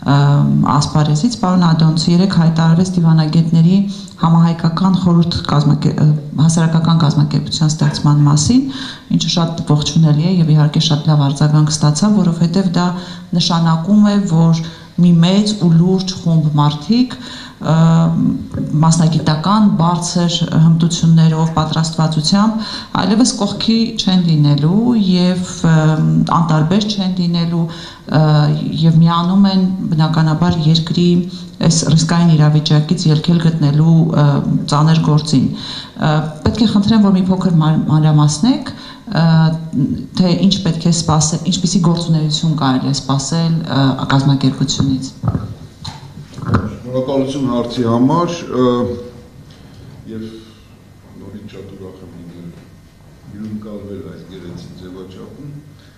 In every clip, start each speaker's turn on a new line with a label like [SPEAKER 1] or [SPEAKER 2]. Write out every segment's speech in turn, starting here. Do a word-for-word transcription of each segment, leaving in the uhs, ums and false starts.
[SPEAKER 1] ասպարեզից պարոն Ադոնցը երեք հայտարարեց դիվանագետների համահայկական խորհուրդ հասարակական կազմակերպության ստեղծման մասին, ինչը շատ ողջունելի է եւ իհարկե շատ լավ արձագանք ստացավ, որովհետեւ դա նշանակում է, որ մի մեծ ու լուրջ խումբ մարդիկ մասնագիտական բարձր հմտություններով, պատրաստվածությամբ այլևս կողքի չեն լինելու եւ անտարբեր չեն լինելու եւ միանում են բնականաբար երկրի այս ռիսկային իրավիճակից ելքել գտնելու ծանր գործին։ Պետք է խնդրեմ, որ մի փոքր մանրամասնեք, թե ինչ պետք է սպասել, ինչպիսի գործունեություն կարելի է սպասել կազմակերպությունից։
[SPEAKER 2] Շնորհակալություն հարցի համար եւ նորից շատ ուրախ եմ լինել հյուրընկալվել այս գեղեցիկ ձևաչափում։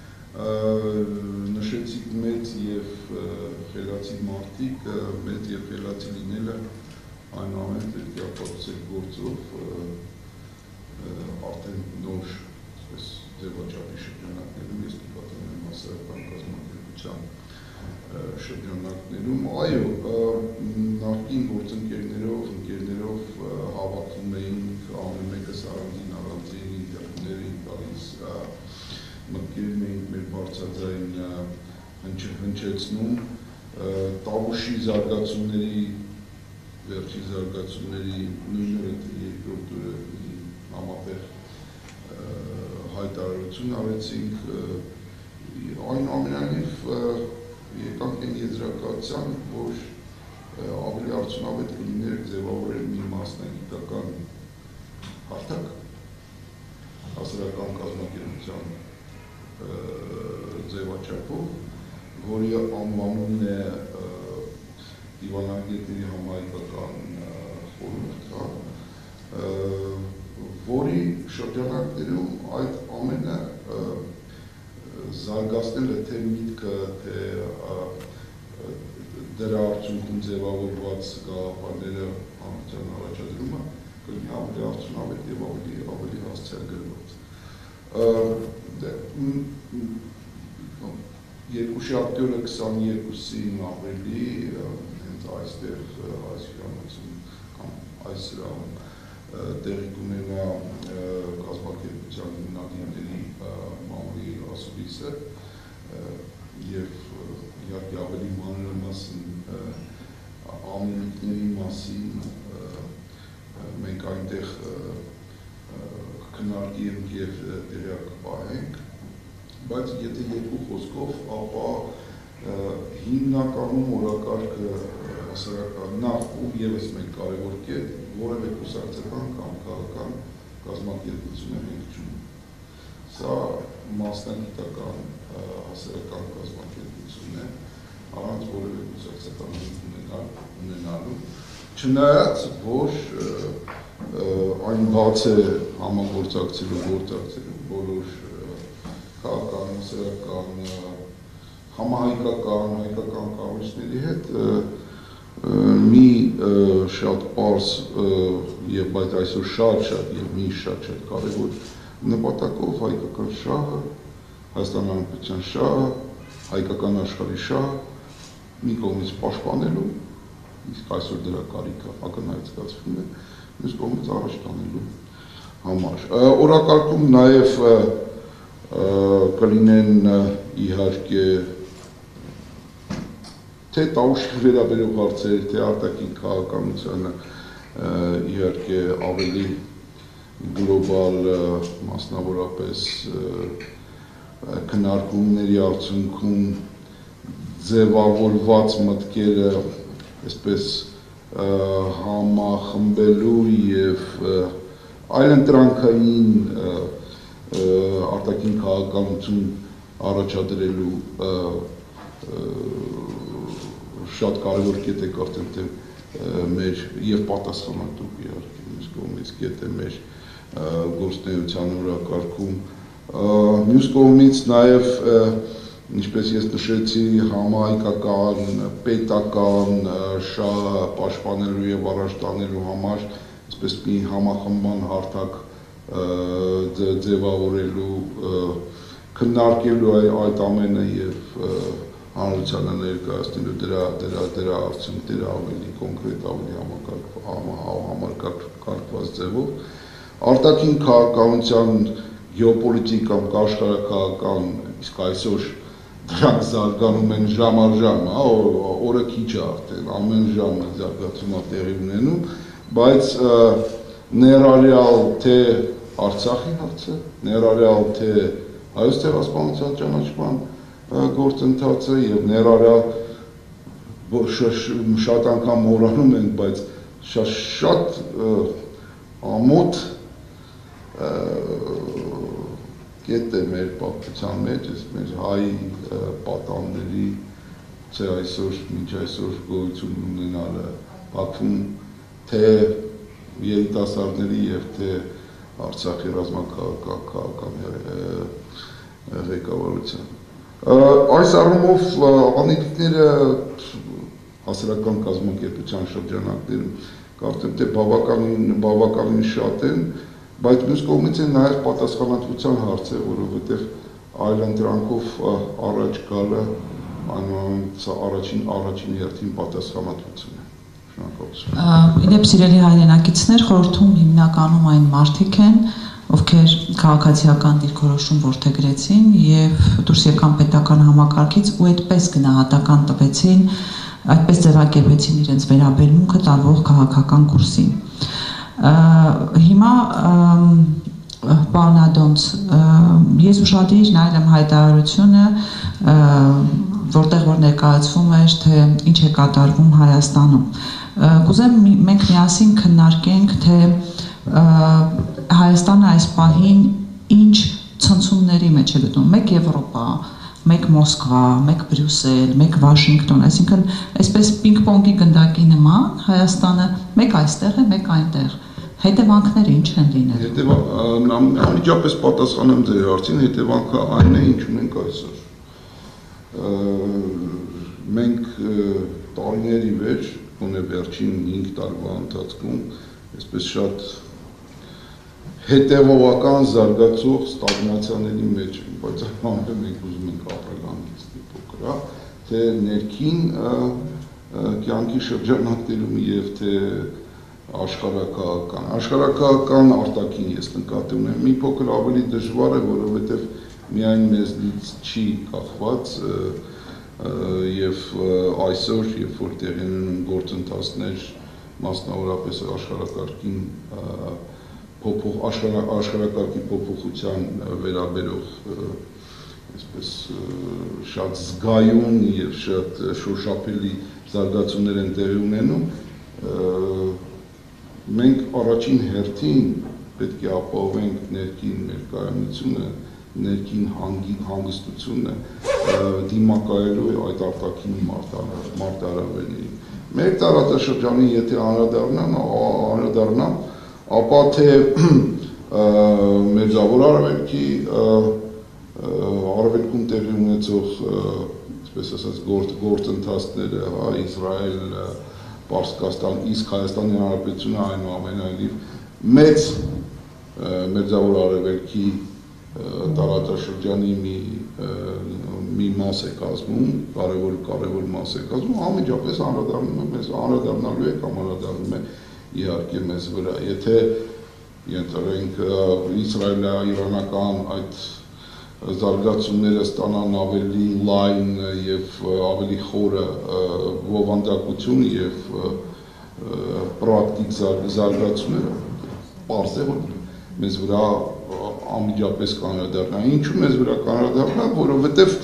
[SPEAKER 2] Նշեցիք մեծ եւ խելացի մարդիկ, մեծ եւ խելացի լինելը այնուամենայնիվ պետք է ապացուցել գործով արդեն նոր ձևաչափի շրջանակներում ես նկատում եմ հասարակական կազմակերպության շրջանակներում, այո, նախկին գործընկերներով, ընկերներով հավաքվում էինք, ամեն մեկս առանձին առանձին ինտերվյուներ էին տալիս, մտքերն էինք մեր բարձրաձայն հնչեցնում, Տավուշի զարգացումների, վերջի զարգացումների նույնը երկրորդ օրը համատեղ հայտարարություն արեցինք, այնուամենայնիվ եկանք այն եզրակացության, որ ավելի արդյունավետ կլիներ ձևավորել մի մասնագիտական հարթակ հասարակական կազմակերպության ձևաչափով, որի անվանումն է դիվանագետների համահայկական խորհուրդ, որի շրջանակներում այդ ամենը զարգացնելը թե միտքը, թե դրա արդյունքում ձևավորված գաղափարները հանրության առաջադրումը կլինի ավելի արդյունավետ եւ ավելի ավելի հասցեալ գրված։ Երկուշաբթի քսաներկուսին ապրիլի հենց այստեղ այս հյուրանոցում կամ այս սրահում տեղի կունենա կազմակերպության հիմնադիրների մամուլի ասուլիսը եւ իհարկե ավելի մանրամասն ամենիկների մասին մենք այնտեղ քննարկենք եւ տեղյակ կպահենք, բայց եթե երկու խոսքով, ապա հիմնականում օրակարգը հասարակական նախ ու եւս մեկ կարևոր կետ, որևէ կուսակցական կամ քաղաքական կազմակերպություն է ներչում։ Սա մասնագիտական հասարակական կազմակերպություն է, առանց որևէ կուսակցական ունենալու, չնայած որ այն բաց է համագործակցելու, գործակցելու բոլոր քաղաքական, հասարակական, համահայկական, հայկական կառույցների հետ մի շատ պարզ եւ բայց այսօր շատ-շատ եւ մի շատ-շատ կարեւոր նպատակով հայկական շահը, Հայաստանի Հանրապետության շահը, հայկական աշխարհի շահը մի կողմից պաշտպանելու, իսկ այսօր դրա կարիքը ակնհայտ զգացվում է, մյուս կողմից առաջ տանելու համար։ Օրակարգում նաեւ կլինեն իհարկե թե Տավուշի վերաբերող հարցեր, թե արտաքին քաղաքականությանը իհարկե ավելի գլոբալ մասնավորապես քննարկումների արդյունքում ձևավորված մտքերը այսպես համախմբելու եւ այլընտրանքային արտաքին քաղաքականություն առաջադրելու շատ կարևոր կետ է կարծեմ թե մեր եւ պատասխանատու իհարկե մյուս կողմից կետ է մեր գործունեության օրակարգում, մյուս կողմից նաեւ ինչպես ես նշեցի համահայկական, պետական շահը պաշտպանելու եւ առաջ տանելու համար այսպես մի համախմբման հարթակ ձևավորելու քննարկելու այդ ամենը եւ հանրությանը ներկայացնելու դրա դրա դրա արդյունքները ավելի կոնկրետ, ավելի համակարգված ձևով արտաքին քաղաքականության գեոպոլիտիկան, աշխարհակաղական, իսկ այսօր դրանք զարգանում են ժամ առ ժամ, օրը քիչ է արդեն, ամեն ժամ զարգացում է տեղի ունենում, բայց ներառյալ թե Արցախի հարցը, ներառյալ թե Հայոց ցեղասպանության ճանաչման գործընթացը եւ ներառյալ շատ անգամ մոռանում ենք, բայց շատ շատ ամոթ կետ է մեր պատմության մեջ, մեր հայ պատանների թե այսօր, մինչ այսօր գոյություն ունենալը Բաքվում թե երիտասարդների եւ թե Արցախի ռազմաքաղաքական ղեկավարության։ Այս առումով անելիքները հասարակական կազմակերպության շրջանակներում կարծեմ թե բավականին բավականին շատ են, բայց մյուս կողմից է նաև պատասխանատվության հարց է, որովհետև այլընտրանքով առաջ գալը այնուամենայնիվ առաջին առաջին հերթին պատասխանատվություն է։ Շնորհակալություն։
[SPEAKER 1] Իդեպ սիրելի հայրենակիցներ, խորհրդում հիմնականում այն մարդիկ են, ովքեր քաղաքացիական դիրքորոշում որդեգրեցին եւ դուրս եկան պետական համակարգից ու այդպես գնահատական տվեցին, այդպես ձևակերպեցին իրենց վերաբերմունքը տարվող քաղաքական կուրսին։ Հիմա պարոն Ադոնց, ես ուշադիր նայել եմ հայտարարությունը, որտեղ որ ներկայացվում էր, թե ինչ է կատարվում Հայաստանում։ Կուզեմ մենք միասին քննարկենք, թե Հայաստանը այս պահին ինչ ցնցումների մեջ է գտնում, մեկ Եվրոպա, մեկ Մոսկվա, մեկ Բրյուսել, մեկ Վաշինգտոն, այսինքն այսպես պինգ-պոնգի գնդակի նման Հայաստանը մեկ այստեղ է, մեկ այնտեղ։ Հետևանքները ինչ են լինելու։
[SPEAKER 2] Անմիջապես պատասխանեմ ձեր հարցին, հետևանքը այն է, ինչ ունենք այսօր։ Մենք տարիների վեր, ունե վերջին հինգ տարվա ընթացքում, այսպես շատ հետևողական զարգացող ստագնացիաների մեջ ենք, բայց այնուամենայնիվ մենք ուզում ենք ապրել հանգիստ փոքր, թե ներքին կյանքի շրջանակներում եւ թե աշխարհակաղական, աշխարհակաղական արտաքին ես նկատի ունեմ, մի փոքր ավելի դժվար է, որովհետև միայն մեզնից չի կախված եւ այսօր, երբ որ տեղի ունեն գործընթացներ, մասնավորապես աշխարհակարգին փոփոխ աշխարհակարգի փոփոխության վերաբերող այսպես շատ զգայուն եւ շատ շոշափելի զարգացումներ են տեղի ունենում, մենք առաջին հերթին պետք է ապահովենք ներքին մեր կայունությունը, ներքին հանգստությունը դիմակայելու այդ արտաքին մարտահրավերներին։ Մեր տարածաշրջանի եթե անդրադառնամ, անդրադառնամ, ապա թե Մերձավոր Արևելքի արևելքում տեղի ունեցող, այսպես ասած, գործընթացները, Իսրայել, Պարսկաստան, իսկ Հայաստանի Հանրապետությունը այնուամենայնիվ մեծ Մերձավոր Արևելքի տարածաշրջանի մի մի մաս է կազմում, կարևոր կարևոր մաս է կազմում, անմիջապես անդրադառնում է մեզ, անդրադառնալու է կամ անդրադառնում է իհարկե մեզ վրա, եթե ենթադրենք իսրայելա-իրանական այդ զարգացումները ստանան ավելի լայն եւ ավելի խորը բովանդակություն եւ պրակտիկ զարգացումները, պարզ է, որ մեզ վրա անմիջապես կանրադառնա։ Ինչու մեզ վրա կանրադառնա, որովհետև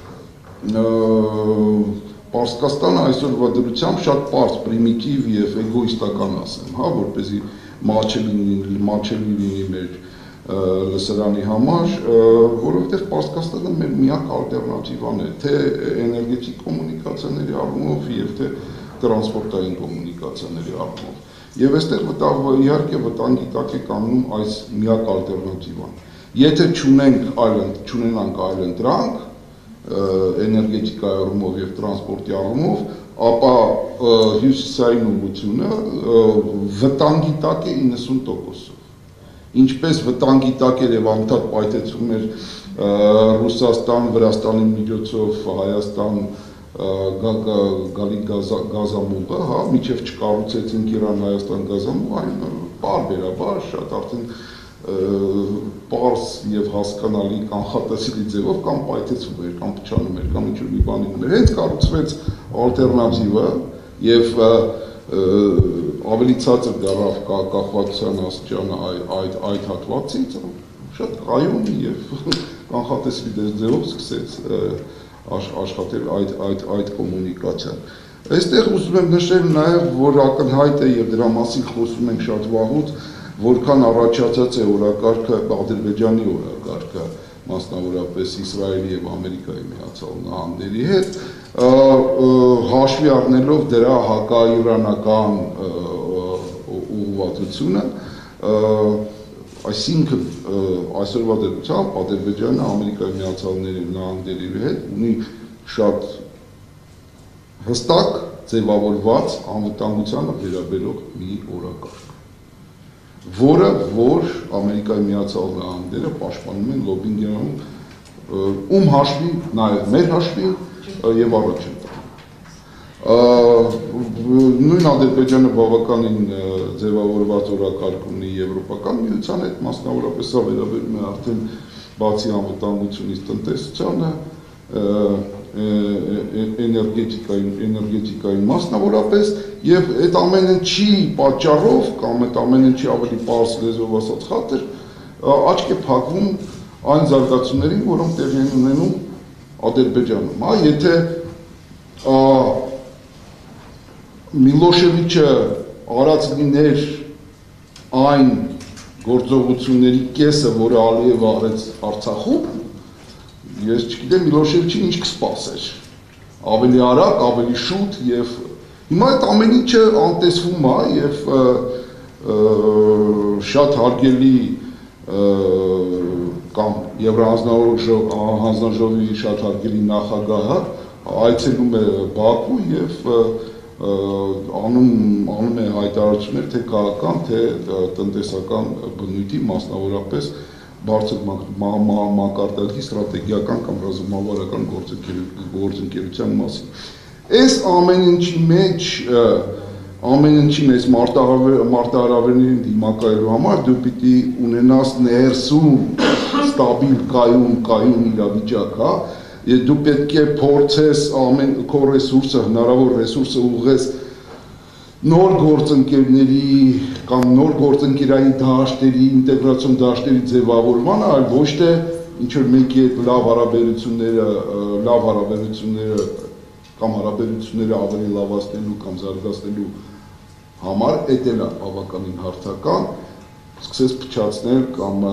[SPEAKER 2] Պարսկաստանը այսօրվա դրությամբ շատ պարզ, պրիմիտիվ եւ էգոիստական ասեմ, հա, որպեսզի մաչելի լինի մեր լսարանի համար, որովհետև Պարսկաստանը մեր միակ ալտերնատիվան է, թե էներգետիկ կոմունիկացիաների առումով եւ թե տրանսպորտային կոմունիկացիաների առումով։ Եվ այստեղ իհարկե վտանգի տակ է կանգնում այս միակ ալտերնատիվան։ Եթե չունենք այլ չունենանք այլ ընտրանք էներգետիկայի առումով եւ տրանսպորտի առումով, ապա հյուսիսային ուղղությունը վտանգի տակ է իննսուն տոկոսով։ Ինչպես վտանգի տակ էր եւ անդադ պայթեցում էր Ռուսաստան, Վրաստանի միջոցով Հայաստան գալի գազամուղը, հա, միջև չկառուցեցին Իրան-Հայաստան գազամուղ, այն բարբերաբար շատ արդեն պարզ եւ հասկանալի կանխատեսելի ձևով կամ պայթեցում էր, կամ փչանում էր, կամ ինչ-որ մի բան ուներ։ Հենց կառուցվեց ալտերնատիվը եւ ավելի ցածր դարավ կախվածության աստիճանը այդ այդ հատվածից, շատ կայուն եւ կանխատեսելի ձևով սկսեց աշխատել այդ այդ այդ կոմունիկացիան։ Այստեղ ուզում եմ նշել նաեւ, որ ակնհայտ է եւ դրա մասին խոսում ենք շատ վաղուց, որքան առաջացած է օրակարգը Ադրբեջանի օրակարգը, մասնավորապես Իսրայելի եւ Ամերիկայի Միացյալ Նահանգների հետ, հաշվի առնելով դրա հակաիրանական ուղղվածությունը, այսինքն այսօրվա դեպքում Ադրբեջանը Ամերիկայի Միացյալ Նահանգների հետ ունի շատ հստակ ձևավորված անվտանգությանը վերաբերող մի օրակարգ, որը որ Ամերիկայի Միացյալ Նահանգները պաշտպանում են լոբինգերում, ում հաշվի, նաև մեր հաշվի եւ առաջին նույն Ադրբեջանը բավականին ձևավորված օրակարգ ունի Եվրոպական միության հետ, մասնավորապես սա վերաբերում է արդեն բացի անվտանգությունից տնտեսությանը, էներգետիկային, էներգետիկային մասնավորապես եւ այդ ամենը չի պատճառով կամ այդ ամենը չի ավելի պարզ լեզվով ասած խաթր աչք է փակվում այն զարգացումներին, որոնք տեղի են ունենում Ադրբեջանում, հա, եթե Միլոշևիչը արած լիներ այն գործողությունների կեսը, որը Ալիևը արեց Արցախում, ես չգիտեմ Միլոշևիչին ինչ կսպասեր, ավելի արագ, ավելի շուտ եւ հիմա այդ ամեն ինչը անտեսվում է եւ շատ հարգելի կամ Եվրահանձնաժողովի շատ հարգելի նախագահը այցելում է Բաքու եւ անում անում է հայտարարություններ թե քաղաքական, թե տնտեսական բնույթի, մասնավորապես բարձր մակարդակի ստրատեգիական կամ ռազմավարական գործընկերության մասին։ Այս ամեն ինչի մեջ ամեն ինչի մեջ մարտահրավերներին դիմակայելու համար դու պիտի ունենաս ներսում ստաբիլ կայուն կայուն իրավիճակ, հա, դու պետք է փորձես ամեն քո ռեսուրսը, հնարավոր ռեսուրսը ուղղես նոր գործընկերների կամ նոր գործընկերային դաշտերի, ինտեգրացիոն դաշտերի ձևավորմանը, այլ ոչ թե ինչ որ մեկի հետ լավ հարաբերությունները, լավ հարաբերությունները կամ հարաբերությունները ավելի լավացնելու կամ զարգացնելու համար, էդ էլ է բավականին հարթական, սկսես փչացնել կամ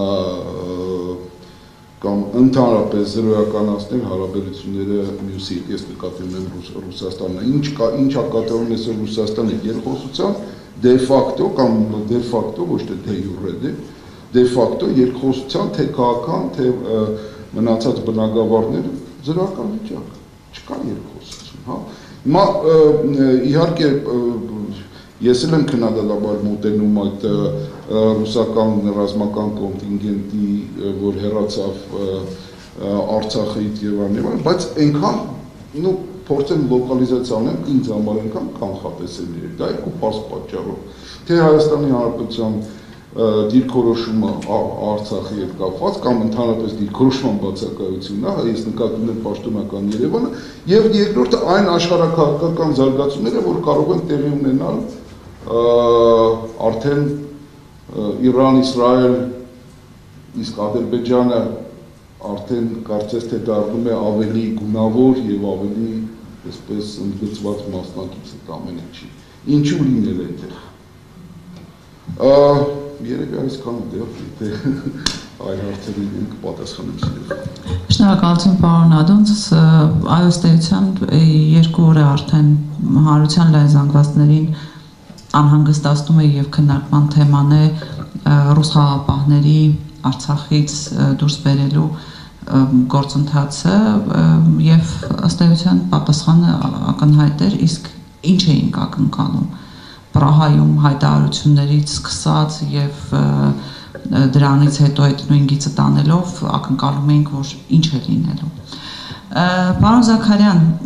[SPEAKER 2] կամ ընդհանրապես զրոյականացնել հարաբերությունները մյուսի հետ, ես նկատի ունեմ Ռուսաստանը, ինչ է կատարում այսօր Ռուսաստանը երկխոսության, դե ֆակտո կամ դե ֆակտո, ոչ թե դե յուրե, դե ֆակտո երկխոսության թե քաղաքական, թե մնացած բնակավարներ զրոյական վիճակ, չկա երկխոսություն, հա։ Հիմա իհարկե ես էլ եմ քննադատաբար մոտենում այդ ռուսական ռազմական կոնտինգենտի, որ հեռացավ Արցախից եւ այլն, բայց այնքան, նո փորձեմ լոկալիզացիա անեմ, ինձ համար այնքան կանխատեսելի է, դա երկու պարզ պատճառով, թե Հայաստանի Հանրապետության դիրքորոշումը Արցախի հետ կապված կամ ընդհանրապես դիրքորոշման բացակայությունն է, ես նկատում եմ պաշտոնական Երևանը, եւ երկրորդը այն աշխարհակաղակական զարգացումները, որ կարող են տեղի ունենալ արդեն Իրան, Իսրայել, իսկ Ադրբեջանը արդեն կարծես թե դառնում է ավելի գունավոր եւ ավելի այսպես ընդգծված մասնակից այդ ամեն ինչի։ Ինչու լինել այդտեղ։ Երևի այսքանը դեռ թե այլ հարցերին ենք պատասխանեմ սիրով։
[SPEAKER 1] Շնորհակալություն պարոն Ադոնց, այո, ըստեյության երկու օր է արդեն հանրության լայն զանգվածներին անհանգստացնում է եւ քննարկման թեման է ռուս խաղաղապահների Արցախից դուրս բերելու գործընթացը եւ ըստ էության պատասխանը ակնհայտ էր, իսկ ինչ էինք ակնկալում Պրահայում հայտարարություններից սկսած եւ դրանից հետո այդ նույն գիծը տանելով ակնկալում էինք, որ ինչ է լինելու։ Պարոն Զաքարյան,